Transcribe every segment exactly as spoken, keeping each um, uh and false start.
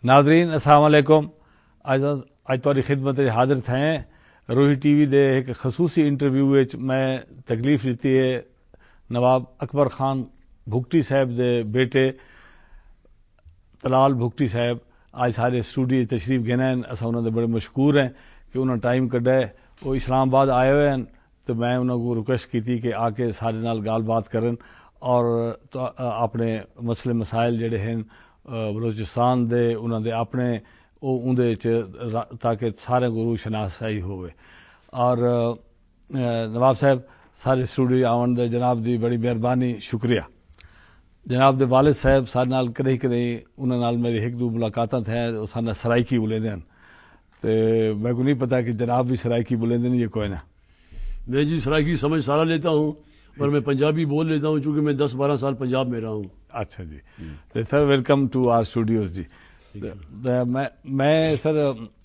नाजरीन अस्सलाम वालेकुम। अज अज तुहाडी खिदमत में हाजिर थे रोही टीवी दे एक खसूसी इंटरव्यू विच मैं तकलीफ दी है नवाब अकबर खान भुगटी साहब दे बेटे तलाल भुगटी साहब आज सारे स्टूडियो तशरीफ गए हैं। अस उन्होंने बड़े मशहूर हैं कि उन्होंने टाइम कड्ढा है, वो इस्लामाबाद आए हुए हैं, तो मैं उन्होंने रिक्वेस्ट की थी कि आके सारे नाल गल बात करन और तो अपने मसले मसाइल जेडे हैं बलोचिस्तान दे उन्होंने अपने उन्दे ताकि सारे को रूह शनासाई होवे। और नवाब साहब सारे स्टूडियो आवन दे जनाब दी बड़ी मेहरबानी, शुक्रिया। जनाब दे वालिद साहब सारे नाल कदे कदे उन्हां नाल मेरी एक दो मुलाकातां थे, वो सारे सराइकी बुलेंदे हैं, तो मेरे को नहीं पता कि जनाब भी सराइकी बुलेंदे नहीं, ये कोई ना। मैं जी सराइकी समझ सारा लेता हूँ, पर मैं पंजाबी बोल लेता हूँ चूँकि मैं दस बारह साल पंजाब में रहा हूँ। अच्छा जी, तो sir welcome to our studios जी। मैं मैं सर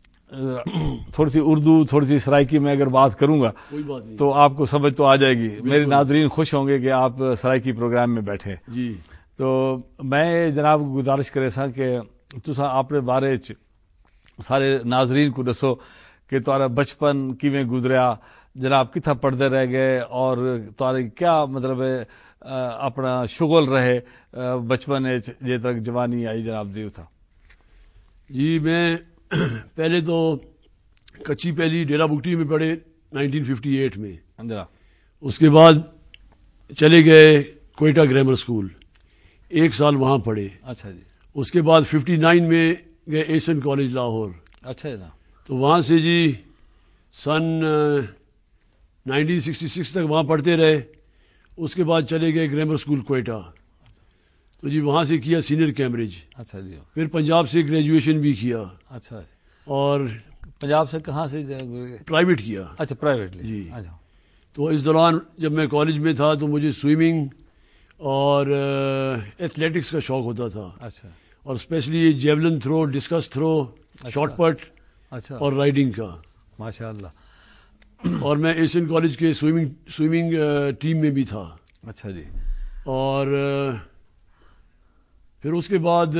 थोड़ी सी उर्दू थोड़ी सी सराइकी में अगर बात करूँगा तो आपको समझ तो आ जाएगी, मेरे नाजरीन खुश होंगे कि आप सराइकी प्रोग्राम में बैठे जी। तो मैं जनाब को गुजारिश करे सा कि तुसा अपने बारे च सारे नाजरीन को दसो कि तुम्हारा बचपन किवें गुजरिया, जनाब कितना पढ़ते रह गए और तुम्हारी क्या मतलब है अपना शुगल रहे बचपन जे तक जवानी आई जनाब दी था। जी मैं पहले तो कच्ची पहली डेरा बुगटी में पढ़े नाइनटीन फिफ्टी एट में, जनाब उसके बाद चले गए कोयटा ग्रामर स्कूल, एक साल वहाँ पढ़े। अच्छा जी। उसके बाद फिफ्टी नाइन में गए एशियन कॉलेज लाहौर। अच्छा जनाब। तो वहाँ से जी सन नाइनटीन सिक्सटी सिक्स तक वहाँ पढ़ते रहे। उसके बाद चले गए ग्रामर स्कूल कोयटा, तो जी वहाँ से किया सीनियर कैम्ब्रिज। अच्छा जी। फिर पंजाब से ग्रेजुएशन भी किया। अच्छा। और पंजाब से कहाँ से? प्राइवेट किया। अच्छा प्राइवेटली जी। अच्छा। तो इस दौरान जब मैं कॉलेज में था तो मुझे स्विमिंग और एथलेटिक्स का शौक़ होता था। अच्छा। और specially javelin throw, discus throw, shot put, अच्छा, और राइडिंग का। माशाअल्लाह। और मैं एशियन कॉलेज के स्विमिंग स्विमिंग टीम में भी था। अच्छा जी। और फिर उसके बाद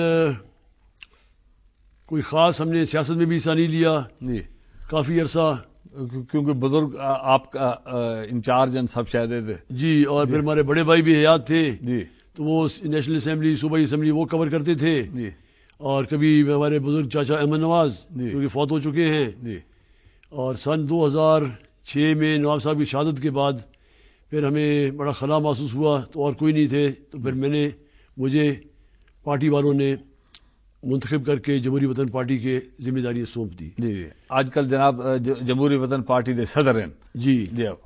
कोई ख़ास हमने सियासत में भी हिस्सा नहीं लिया जी, काफ़ी अरसा, क्योंकि बुजुर्ग आपका इंचार्ज एंड सब शायद थे जी। और फिर हमारे बड़े भाई भी हयात थे जी, तो वो नेशनल असम्बली, सूबाई असम्बली वो कवर करते थे जी। और कभी हमारे बुजुर्ग चाचा अहमद नवाज जो कि फौत हो चुके हैं जी। और सन दो हज़ार छः में नवाब साहब की शहादत के बाद फिर हमें बड़ा खला महसूस हुआ, तो और कोई नहीं थे, तो फिर मैंने मुझे पार्टी वालों ने मुंतखब करके जमहूरी वतन पार्टी के जिम्मेदारियाँ सौंप दी। जी जी। आजकल जनाब जमहूरी वतन पार्टी के सदर हैं जी। जी। अब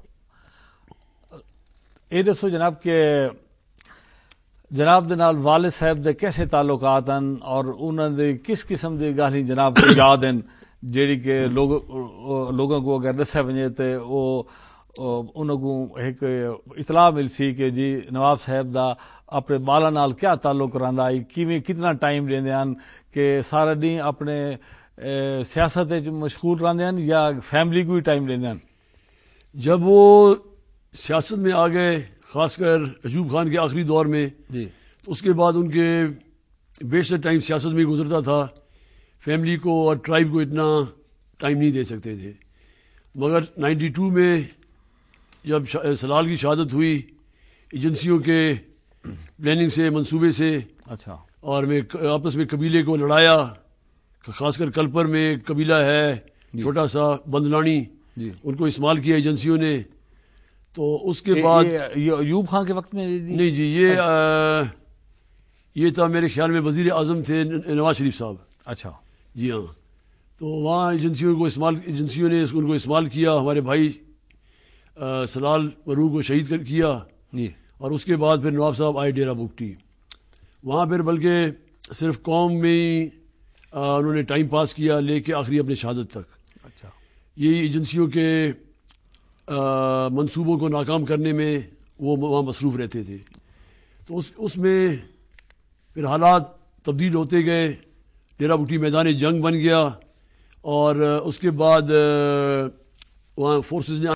ये दसो जनाब के जनाब दे नाल वालिद साहब दे कैसे ताल्लुकात हैं और उन्होंने किस किस्म की गाली जनाब को याद हैं जेड़ी के लोग लोगों को अगर दसा वजे तो वो उनको एक इतला मिल सी कि जी नवाब साहब का अपने बाला नाल क्या ताल्लुक रहा है, किवें कितना टाइम लेंदे हैं कि सारा दिन अपने सियासत मशगूल रहते हैं या फैमिली को ही टाइम लेंदे हैं। जब वो सियासत में आ गए, खासकर अयूब खान के आखिरी दौर में जी, तो उसके बाद उनके बेशतर टाइम सियासत में गुजरता था, फैमिली को और ट्राइब को इतना टाइम नहीं दे सकते थे। मगर नाइन्टी टू में जब सलाल की शहादत हुई एजेंसियों के प्लानिंग से, मंसूबे से, अच्छा, और मैं आपस में कबीले को लड़ाया, खासकर कलपर में कबीला है छोटा सा बंदलानी, उनको इस्तेमाल किया एजेंसियों ने। तो उसके बाद अयूब खान के वक्त में नहीं जी, ये आ, ये था मेरे ख्याल में वजीर आजम थे नवाज शरीफ साहब। अच्छा जी हाँ। तो वहाँ एजेंसियों को इस्तेमाल एजेंसियों ने उनको इस्तेमाल किया, हमारे भाई आ, सलाल मरू को शहीद कर किया जी। और उसके बाद फिर नवाब साहब आए डेरा बुगटी। वहाँ फिर बल्कि सिर्फ कौम में ही उन्होंने टाइम पास किया लेके आखिरी अपने शहादत तक। अच्छा। यही एजेंसियों के मंसूबों को नाकाम करने में वो वहाँ मसरूफ़ रहते थे। तो उस उसमें फिर हालात तब्दील होते गए, डेरा बुगटी मैदान जंग बन गया और उसके बाद वहाँ फोर्सेस ने